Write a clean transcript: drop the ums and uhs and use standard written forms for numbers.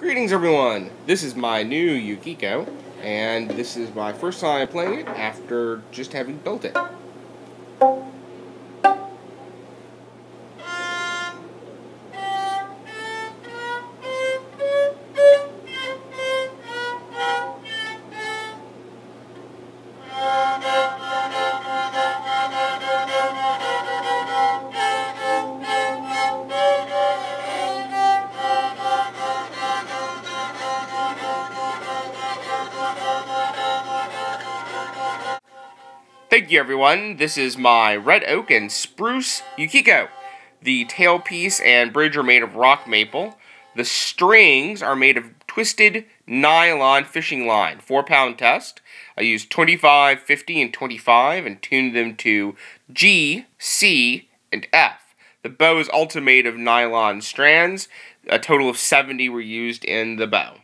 Greetings everyone! This is my new Jouhikko, and this is my first time playing it after just having built it. Thank you everyone, this is my red oak and spruce Jouhikko. The tailpiece and bridge are made of rock maple. The strings are made of twisted nylon fishing line, 4-pound test. I used 25, 50, and 25 and tuned them to G, C, and F. The bow is also made of nylon strands. A total of 70 were used in the bow.